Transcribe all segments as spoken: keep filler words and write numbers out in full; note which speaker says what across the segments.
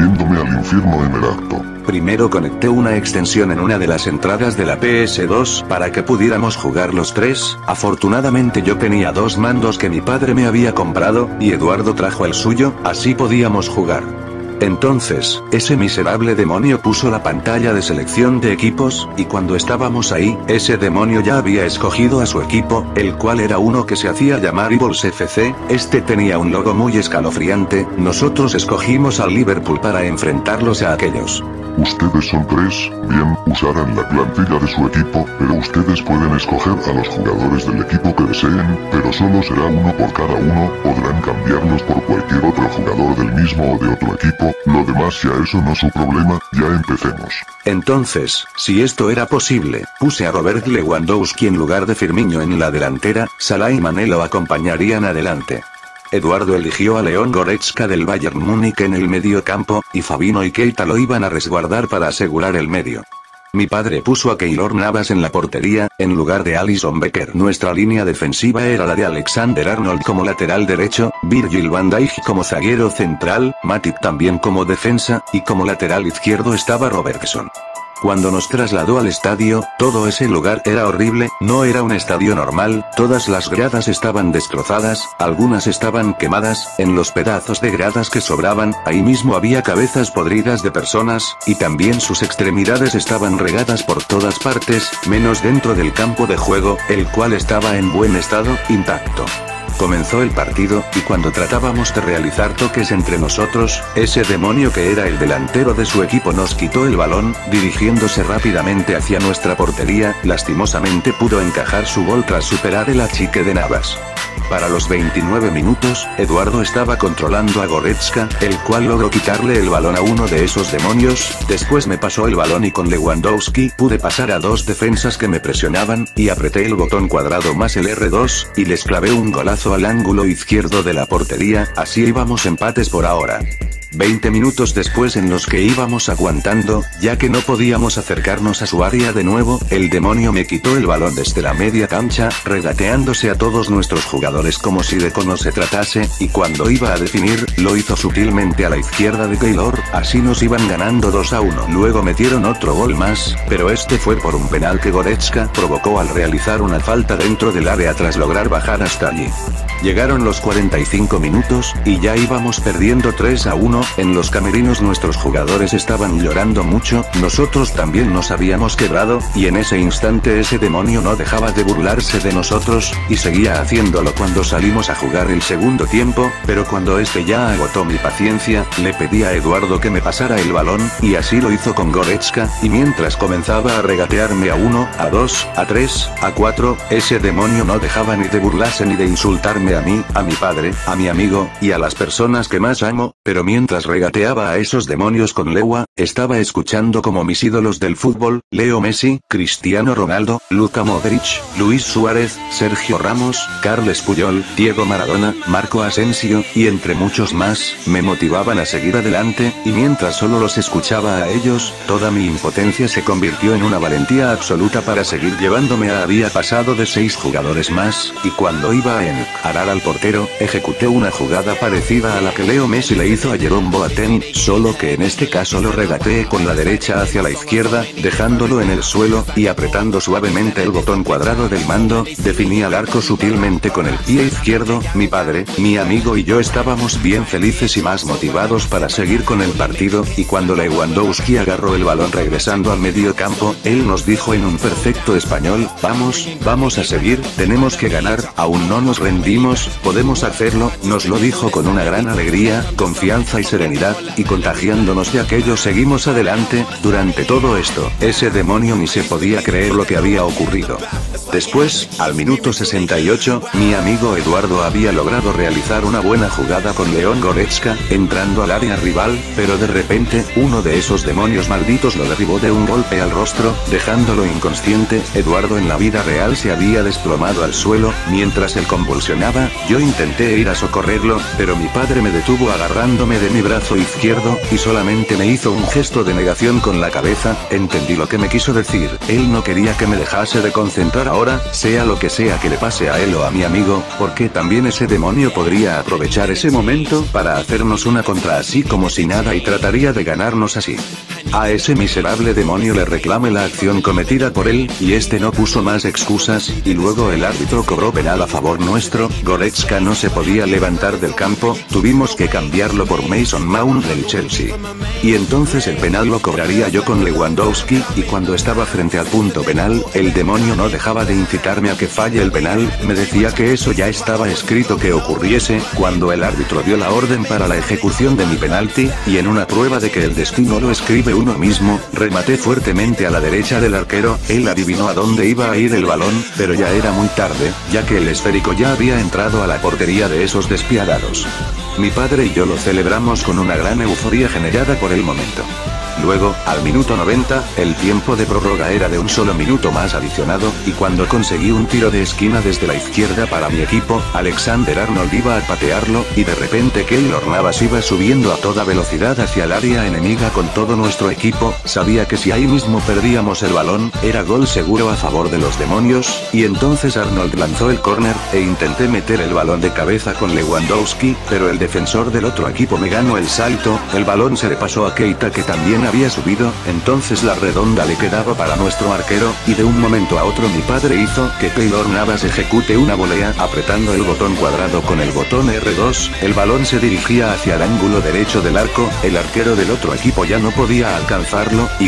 Speaker 1: yéndome al infierno en el acto.
Speaker 2: Primero conecté una extensión en una de las entradas de la P S dos para que pudiéramos jugar los tres. Afortunadamente yo tenía dos mandos que mi padre me había comprado, y Eduardo trajo el suyo, así podíamos jugar. Entonces, ese miserable demonio puso la pantalla de selección de equipos, y cuando estábamos ahí, ese demonio ya había escogido a su equipo, el cual era uno que se hacía llamar Eagles F C, este tenía un logo muy escalofriante. Nosotros escogimos al Liverpool para enfrentarlos a aquellos.
Speaker 1: Ustedes son tres, bien, usarán la plantilla de su equipo, pero ustedes pueden escoger a los jugadores del equipo que deseen, pero solo será uno por cada uno, podrán cambiarlos por cualquier otro jugador del mismo o de otro equipo, lo demás ya eso no es su problema, ya empecemos.
Speaker 2: Entonces, si esto era posible, puse a Robert Lewandowski en lugar de Firmino en la delantera, Salah y Mané lo acompañarían adelante. Eduardo eligió a León Goretzka del Bayern Múnich en el medio campo, y Fabinho y Keita lo iban a resguardar para asegurar el medio. Mi padre puso a Keylor Navas en la portería, en lugar de Alisson Becker. Nuestra línea defensiva era la de Alexander Arnold como lateral derecho, Virgil van Dijk como zaguero central, Matip también como defensa, y como lateral izquierdo estaba Robertson. Cuando nos trasladó al estadio, todo ese lugar era horrible, no era un estadio normal, todas las gradas estaban destrozadas, algunas estaban quemadas, en los pedazos de gradas que sobraban, ahí mismo había cabezas podridas de personas, y también sus extremidades estaban regadas por todas partes, menos dentro del campo de juego, el cual estaba en buen estado, intacto. Comenzó el partido, y cuando tratábamos de realizar toques entre nosotros, ese demonio que era el delantero de su equipo nos quitó el balón, dirigiéndose rápidamente hacia nuestra portería, lastimosamente pudo encajar su gol tras superar el achique de Navas. Para los veintinueve minutos, Eduardo estaba controlando a Goretzka, el cual logró quitarle el balón a uno de esos demonios, después me pasó el balón y con Lewandowski pude pasar a dos defensas que me presionaban, y apreté el botón cuadrado más el erre dos, y les clavé un golazo al ángulo izquierdo de la portería, así íbamos empates por ahora. veinte minutos después en los que íbamos aguantando, ya que no podíamos acercarnos a su área de nuevo, el demonio me quitó el balón desde la media cancha, regateándose a todos nuestros jugadores como si de cono se tratase, y cuando iba a definir, lo hizo sutilmente a la izquierda de Keylor, así nos iban ganando dos a uno. Luego metieron otro gol más, pero este fue por un penal que Goretzka provocó al realizar una falta dentro del área tras lograr bajar hasta allí. Llegaron los cuarenta y cinco minutos, y ya íbamos perdiendo tres a uno, en los camerinos nuestros jugadores estaban llorando mucho, nosotros también nos habíamos quebrado, y en ese instante ese demonio no dejaba de burlarse de nosotros, y seguía haciéndolo cuando salimos a jugar el segundo tiempo, pero cuando este ya agotó mi paciencia, le pedí a Eduardo que me pasara el balón, y así lo hizo con Goretzka, y mientras comenzaba a regatearme a uno, a dos, a tres, a cuatro, ese demonio no dejaba ni de burlarse ni de insultarme a mí, a mi padre, a mi amigo, y a las personas que más amo, pero mientras regateaba a esos demonios con Lewa, estaba escuchando como mis ídolos del fútbol, Leo Messi, Cristiano Ronaldo, Luka Modric, Luis Suárez, Sergio Ramos, Carles Puyol, Diego Maradona, Marco Asensio, y entre muchos más, me motivaban a seguir adelante, y mientras solo los escuchaba a ellos, toda mi impotencia se convirtió en una valentía absoluta para seguir llevándome a había pasado de seis jugadores más, y cuando iba a encarar al portero, ejecuté una jugada parecida a la que Leo Messi le hizo a Jerome Boateng, solo que en este caso lo regateé con la derecha hacia la izquierda, dejándolo en el suelo, y apretando suavemente el botón cuadrado del mando, definí al arco sutilmente con el pie izquierdo. Mi padre, mi amigo y yo estábamos bien felices y más motivados para seguir con el partido, y cuando Lewandowski agarró el balón regresando al medio campo, él nos dijo en un perfecto español: vamos, vamos a seguir, tenemos que ganar, aún no nos rendimos, podemos hacerlo, nos lo dijo con una gran alegría, confianza y serenidad, y contagiándonos de aquello seguimos adelante. Durante todo esto, ese demonio ni se podía creer lo que había ocurrido. Después, al minuto sesenta y ocho, mi amigo Eduardo había logrado realizar una buena jugada con León Goretzka, entrando al área rival, pero de repente, uno de esos demonios malditos lo derribó de un golpe al rostro, dejándolo inconsciente. Eduardo en la vida real se había desplomado al suelo, mientras él convulsionaba, yo intenté ir a socorrerlo, pero mi padre me detuvo agarrándome de mi brazo izquierdo, y solamente me hizo un gesto de negación con la cabeza. Entendí lo que me quiso decir, él no quería que me dejase de concentrar ahora, sea lo que sea que le pase a él o a mi amigo, porque también ese demonio podría aprovechar ese momento para hacernos una contra así como si nada y trataría de ganarnos así. A ese miserable demonio le reclamé la acción cometida por él, y este no puso más excusas, y luego el árbitro cobró penal a favor nuestro. Goretzka no se podía levantar del campo, tuvimos que cambiarlo por Mason Mount del Chelsea. Y entonces el penal lo cobraría yo con Lewandowski, y cuando estaba frente al punto penal, el demonio no dejaba de incitarme a que falle el penal, me decía que eso ya estaba escrito que ocurriese. Cuando el árbitro dio la orden para la ejecución de mi penalti, y en una prueba de que el destino lo escribe uno mismo, rematé fuertemente a la derecha del arquero, él adivinó a dónde iba a ir el balón, pero ya era muy tarde, ya que el esférico ya había entrado a la portería de esos despiadados. Mi padre y yo lo celebramos con una gran euforia generada por el momento. Luego, al minuto noventa, el tiempo de prórroga era de un solo minuto más adicionado, y cuando conseguí un tiro de esquina desde la izquierda para mi equipo, Alexander Arnold iba a patearlo, y de repente Keylor Navas iba subiendo a toda velocidad hacia el área enemiga con todo nuestro equipo. Sabía que si ahí mismo perdíamos el balón, era gol seguro a favor de los demonios, y entonces Arnold lanzó el córner, e intenté meter el balón de cabeza con Lewandowski, pero el defensor del otro equipo me ganó el salto, el balón se le pasó a Keita que también balón había subido, entonces la redonda le quedaba para nuestro arquero, y de un momento a otro mi padre hizo que Keylor Navas ejecute una volea apretando el botón cuadrado con el botón erre dos, el balón se dirigía hacia el ángulo derecho del arco, el arquero del otro equipo ya no podía alcanzarlo, y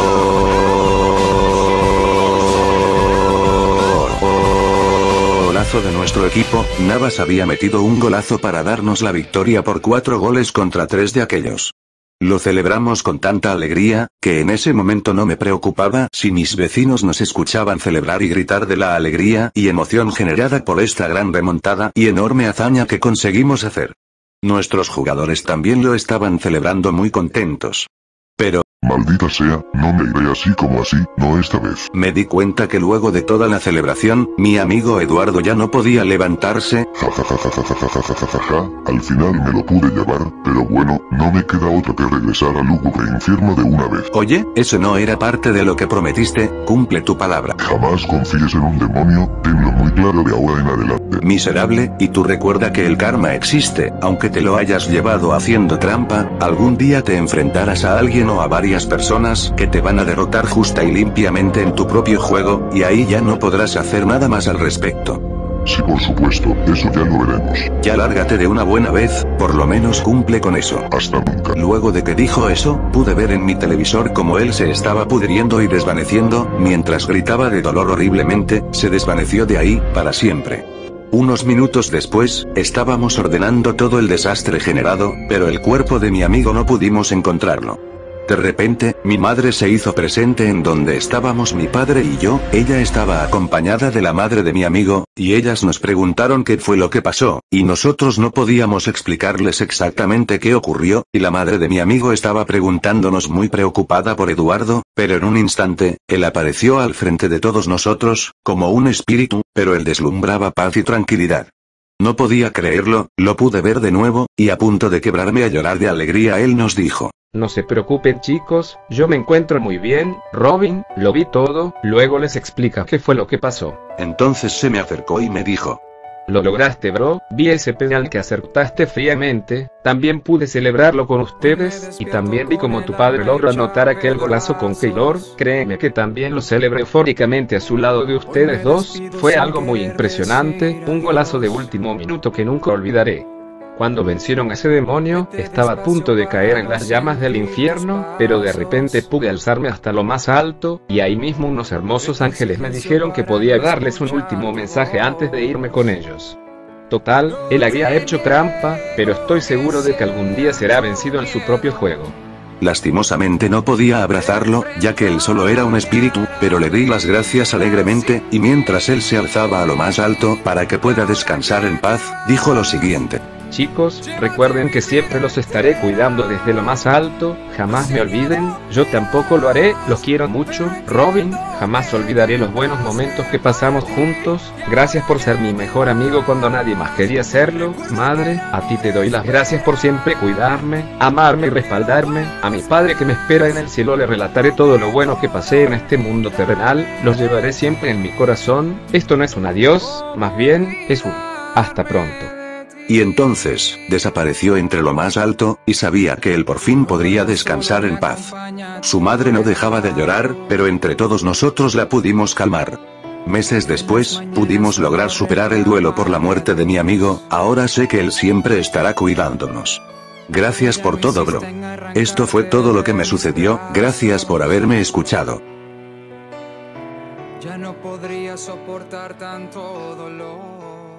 Speaker 2: golazo de nuestro equipo. Navas había metido un golazo para darnos la victoria por cuatro goles contra tres de aquellos. Lo celebramos con tanta alegría, que en ese momento no me preocupaba si mis vecinos nos escuchaban celebrar y gritar de la alegría y emoción generada por esta gran remontada y enorme hazaña que conseguimos hacer. Nuestros jugadores también lo estaban celebrando muy contentos. Pero...
Speaker 1: maldita sea, no me iré así como así, no esta vez.
Speaker 2: Me di cuenta que luego de toda la celebración, mi amigo Eduardo ya no podía levantarse.
Speaker 1: Ja ja ja ja ja ja ja ja ja ja ja, al final me lo pude llevar, pero bueno, no me queda otra que regresar al lúgubre infierno de una vez.
Speaker 2: Oye, eso no era parte de lo que prometiste, cumple tu palabra.
Speaker 1: Jamás confíes en un demonio, tenlo muy claro de ahora en adelante.
Speaker 2: Miserable, y tú recuerda que el karma existe, aunque te lo hayas llevado haciendo trampa, algún día te enfrentarás a alguien o a varias personas que te van a derrotar justa y limpiamente en tu propio juego, y ahí ya no podrás hacer nada más al respecto.
Speaker 1: Sí, por supuesto, eso ya lo veremos.
Speaker 2: Ya lárgate de una buena vez, por lo menos cumple con eso.
Speaker 1: Hasta nunca.
Speaker 2: Luego de que dijo eso, pude ver en mi televisor cómo él se estaba pudriendo y desvaneciendo, mientras gritaba de dolor horriblemente, se desvaneció de ahí, para siempre. Unos minutos después, estábamos ordenando todo el desastre generado, pero el cuerpo de mi amigo no pudimos encontrarlo. De repente, mi madre se hizo presente en donde estábamos mi padre y yo, ella estaba acompañada de la madre de mi amigo, y ellas nos preguntaron qué fue lo que pasó, y nosotros no podíamos explicarles exactamente qué ocurrió, y la madre de mi amigo estaba preguntándonos muy preocupada por Eduardo, pero en un instante, él apareció al frente de todos nosotros, como un espíritu, pero él deslumbraba paz y tranquilidad. No podía creerlo, lo pude ver de nuevo, y a punto de quebrarme a llorar de alegría él nos dijo:
Speaker 3: no se preocupen chicos, yo me encuentro muy bien, Robin, lo vi todo, luego les explica qué fue lo que pasó.
Speaker 2: Entonces se me acercó y me dijo:
Speaker 3: lo lograste bro, vi ese penal que acertaste fríamente, también pude celebrarlo con ustedes, y también vi como tu padre logró anotar aquel golazo con Keylor, créeme que también lo celebré eufóricamente a su lado de ustedes dos, fue algo muy impresionante, un golazo de último minuto que nunca olvidaré. Cuando vencieron a ese demonio, estaba a punto de caer en las llamas del infierno, pero de repente pude alzarme hasta lo más alto, y ahí mismo unos hermosos ángeles me dijeron que podía darles un último mensaje antes de irme con ellos. Total, él había hecho trampa, pero estoy seguro de que algún día será vencido en su propio juego.
Speaker 2: Lastimosamente no podía abrazarlo, ya que él solo era un espíritu, pero le di las gracias alegremente, y mientras él se alzaba a lo más alto para que pueda descansar en paz, dijo lo siguiente:
Speaker 3: chicos, recuerden que siempre los estaré cuidando desde lo más alto, jamás me olviden, yo tampoco lo haré, los quiero mucho, Robin, jamás olvidaré los buenos momentos que pasamos juntos, gracias por ser mi mejor amigo cuando nadie más quería serlo, madre, a ti te doy las gracias por siempre cuidarme, amarme y respaldarme, a mi padre que me espera en el cielo le relataré todo lo bueno que pasé en este mundo terrenal, los llevaré siempre en mi corazón, esto no es un adiós, más bien, es un hasta pronto.
Speaker 2: Y entonces, desapareció entre lo más alto, y sabía que él por fin podría descansar en paz. Su madre no dejaba de llorar, pero entre todos nosotros la pudimos calmar. Meses después, pudimos lograr superar el duelo por la muerte de mi amigo, ahora sé que él siempre estará cuidándonos. Gracias por todo bro. Esto fue todo lo que me sucedió, gracias por haberme escuchado.
Speaker 4: Ya no podría soportar tanto dolor.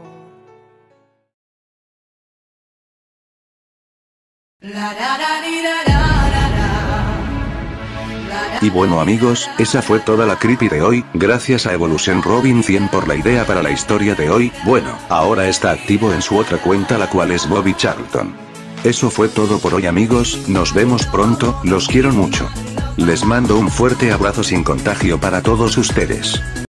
Speaker 2: Y bueno amigos, esa fue toda la creepy de hoy, gracias a Evolution Robin cien por la idea para la historia de hoy, bueno, ahora está activo en su otra cuenta la cual es Bobby Charlton. Eso fue todo por hoy amigos, nos vemos pronto, los quiero mucho. Les mando un fuerte abrazo sin contagio para todos ustedes.